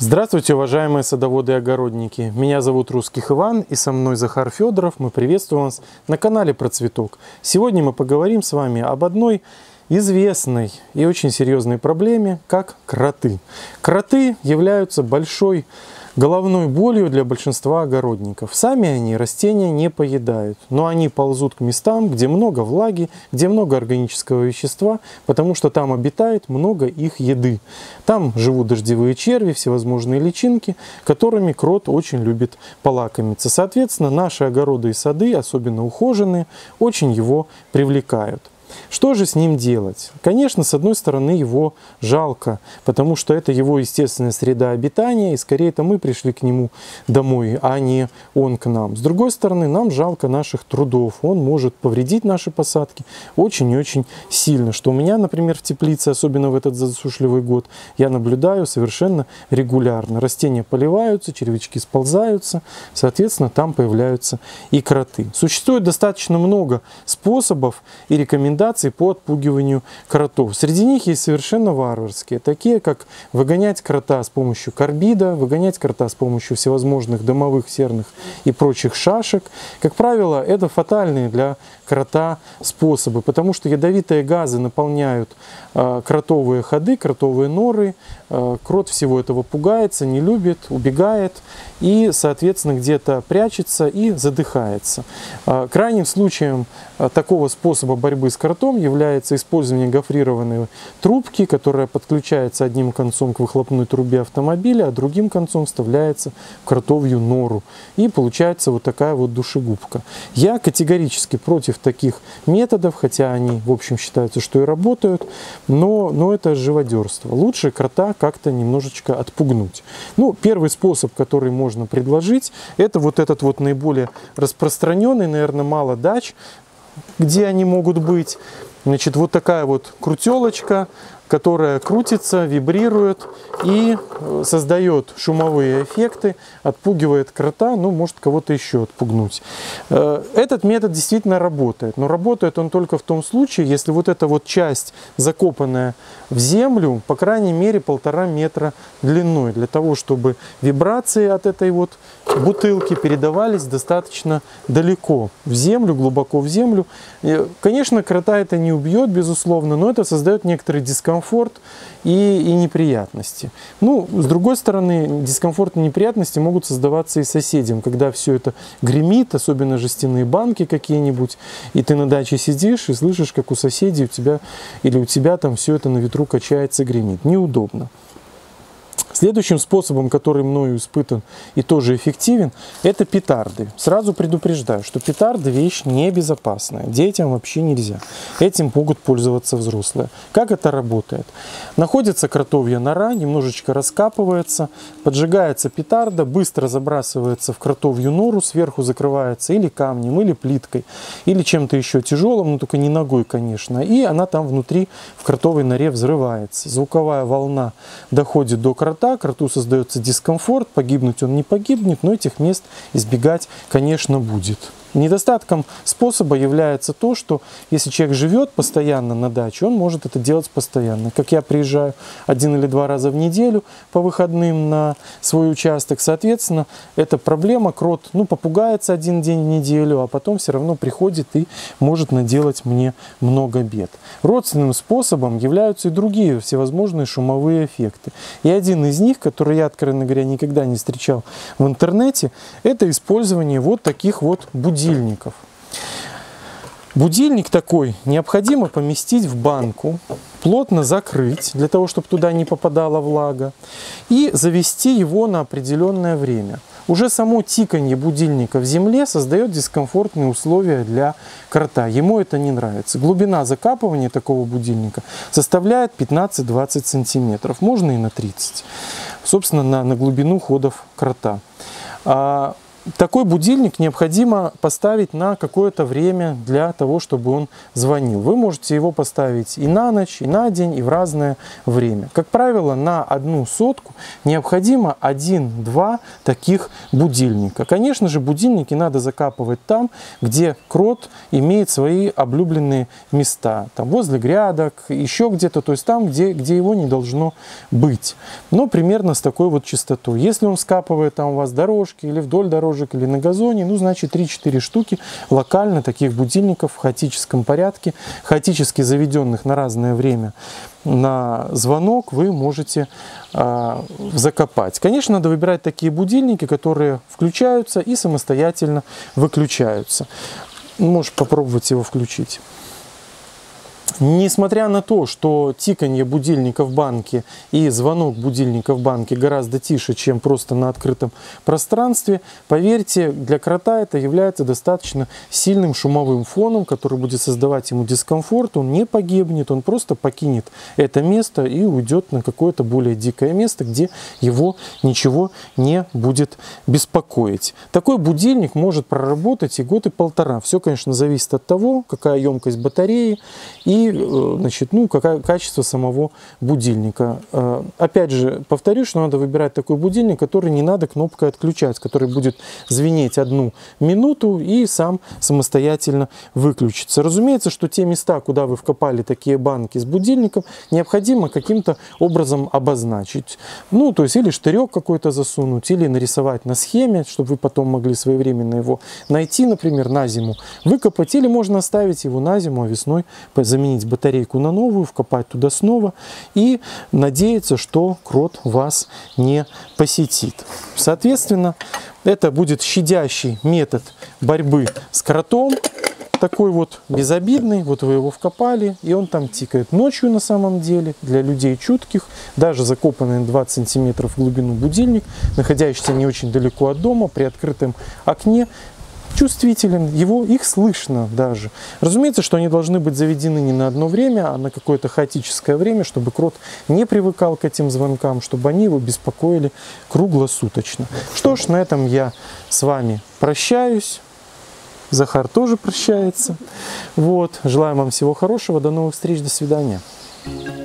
Здравствуйте, уважаемые садоводы и огородники! Меня зовут Русских Иван, и со мной Захар Федоров. Мы приветствуем вас на канале Про Цветок. Сегодня мы поговорим с вами об одной известной и очень серьезной проблеме, как кроты. Кроты являются большой головной болью для большинства огородников. Сами они растения не поедают, но они ползут к местам, где много влаги, где много органического вещества, потому что там обитает много их еды. Там живут дождевые черви, всевозможные личинки, которыми крот очень любит полакомиться. Соответственно, наши огороды и сады, особенно ухоженные, очень его привлекают. Что же с ним делать? Конечно, с одной стороны, его жалко, потому что это его естественная среда обитания, и скорее это мы пришли к нему домой, а не он к нам. С другой стороны, нам жалко наших трудов. Он может повредить наши посадки очень и очень сильно. Что у меня, например, в теплице, особенно в этот засушливый год, я наблюдаю совершенно регулярно. Растения поливаются, червячки сползаются, соответственно, там появляются и кроты. Существует достаточно много способов и рекомендаций по отпугиванию кротов. Среди них есть совершенно варварские, такие как выгонять крота с помощью карбида, выгонять крота с помощью всевозможных домовых, серных и прочих шашек. Как правило, это фатальные для крота способы, потому что ядовитые газы наполняют кротовые ходы, кротовые норы. Крот всего этого пугается, не любит, убегает и, соответственно, где-то прячется и задыхается. Крайним случаем такого способа борьбы с кротом является использование гофрированной трубки, которая подключается одним концом к выхлопной трубе автомобиля, а другим концом вставляется в кротовью нору. И получается вот такая вот душегубка. Я категорически против таких методов, хотя они, в общем, считаются, что и работают, но это живодерство. Лучше крота как-то немножечко отпугнуть. Ну, первый способ, который можно предложить, это вот этот вот наиболее распространенный, наверное, мало дач, где они могут быть. Значит, вот такая вот крутелочка, которая крутится, вибрирует и создает шумовые эффекты, отпугивает крота, ну, может кого-то еще отпугнуть. Этот метод действительно работает, но работает он только в том случае, если вот эта вот часть, закопанная в землю, по крайней мере 1,5 метра длиной, для того, чтобы вибрации от этой вот бутылки передавались достаточно далеко в землю, глубоко в землю. Конечно, крота это не убьет, безусловно, но это создает некоторый дискомфорт и неприятности. Ну, с другой стороны, дискомфорт и неприятности могут создаваться и соседям, когда все это гремит, особенно жестяные банки какие-нибудь, и ты на даче сидишь и слышишь, как у соседей у тебя там все это на ветру качается, гремит. Неудобно. Следующим способом, который мною испытан и тоже эффективен, это петарды. Сразу предупреждаю, что петарды вещь небезопасная. Детям вообще нельзя. Этим могут пользоваться взрослые. Как это работает? Находится кротовья нора, немножечко раскапывается, поджигается петарда, быстро забрасывается в кротовью нору, сверху закрывается или камнем, или плиткой, или чем-то еще тяжелым, но только не ногой, конечно. И она там внутри в кротовой норе взрывается. Звуковая волна доходит до крота, кроту создается дискомфорт, погибнуть он не погибнет, но этих мест избегать, конечно, будет. Недостатком способа является то, что если человек живет постоянно на даче, он может это делать постоянно. Как я приезжаю 1 или 2 раза в неделю по выходным на свой участок, соответственно, эта проблема, крот, попугается 1 день в неделю, а потом все равно приходит и может наделать мне много бед. Родственным способом являются и другие всевозможные шумовые эффекты. И один из них, который я, откровенно говоря, никогда не встречал в интернете, это использование вот таких вот будильников. Будильник такой необходимо поместить в банку, плотно закрыть, для того, чтобы туда не попадала влага, и завести его на определенное время. Уже само тиканье будильника в земле создает дискомфортные условия для крота. Ему это не нравится. Глубина закапывания такого будильника составляет 15-20 сантиметров, можно и на 30. Собственно, на глубину ходов крота. такой будильник необходимо поставить на какое-то время для того, чтобы он звонил. Вы можете его поставить и на ночь, и на день, и в разное время. Как правило, на 1 сотку необходимо 1-2 таких будильника. Конечно же, будильники надо закапывать там, где крот имеет свои облюбленные места. Там возле грядок, еще где-то, то есть там, где его не должно быть. Но примерно с такой вот частотой. Если он скапывает там у вас дорожки или вдоль дорожек, или на газоне, ну, значит, 3-4 штуки локально таких будильников в хаотическом порядке, хаотически заведенных на разное время на звонок, вы можете закопать. Конечно, надо выбирать такие будильники, которые включаются и самостоятельно выключаются. Можешь попробовать его включить. Несмотря на то, что тиканье будильника в банке и звонок будильника в банке гораздо тише, чем просто на открытом пространстве, поверьте, для крота это является достаточно сильным шумовым фоном, который будет создавать ему дискомфорт. Он не погибнет, он просто покинет это место и уйдет на какое-то более дикое место, где его ничего не будет беспокоить. Такой будильник может проработать и год, и полтора. Все, конечно, зависит от того, какая емкость батареи и, значит, ну, какое качество самого будильника. Опять же, повторюсь, что надо выбирать такой будильник, который не надо кнопкой отключать, который будет звенеть 1 минуту и сам самостоятельно выключится. Разумеется, что те места, куда вы вкопали такие банки с будильником, необходимо каким-то образом обозначить. Ну, то есть или штырек какой-то засунуть, или нарисовать на схеме, чтобы вы потом могли своевременно его найти, например, на зиму выкопать, или можно оставить его на зиму, а весной заменить батарейку на новую, вкопать туда снова и надеяться, что крот вас не посетит. Соответственно, это будет щадящий метод борьбы с кротом, такой вот безобидный. Вот вы его вкопали, и он там тикает. Ночью на самом деле для людей чутких, даже закопанный на 20 сантиметров в глубину будильник, находящийся не очень далеко от дома, при открытом окне, чувствителен, их слышно даже. Разумеется, что они должны быть заведены не на одно время, а на какое-то хаотическое время, чтобы крот не привыкал к этим звонкам, чтобы они его беспокоили круглосуточно. Что ж, на этом я с вами прощаюсь. Захар тоже прощается. Вот. Желаю вам всего хорошего. До новых встреч. До свидания.